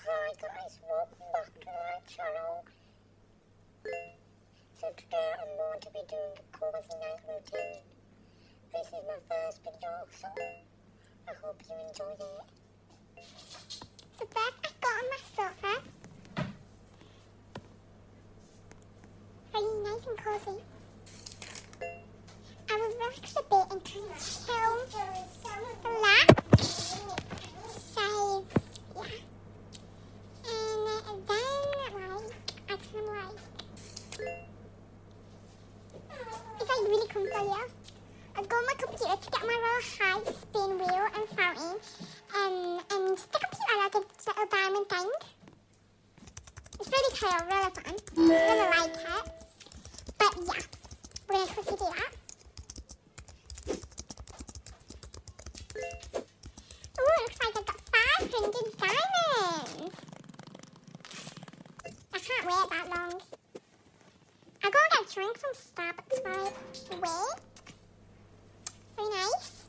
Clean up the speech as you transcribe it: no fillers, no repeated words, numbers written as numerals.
Hi guys, welcome back to my channel. So today I'm going to be doing a cozy night routine. This is my first video, so I hope you enjoy it. So first I got on my sofa. Very nice and cozy. I will relax a bit and kind of chill, relax. So yeah. And then I kind of it's like really comfy here. I've got my computer to get my little high spin wheel and fountain, and the computer like a little diamond thing. It's really cool, really fun. I'm gonna like it. But yeah, we're gonna quickly do that. Ooh, it looks like I've got 500 diamonds. I can't wait that long. I'll go and get a drink from Starbucks right away. Very nice.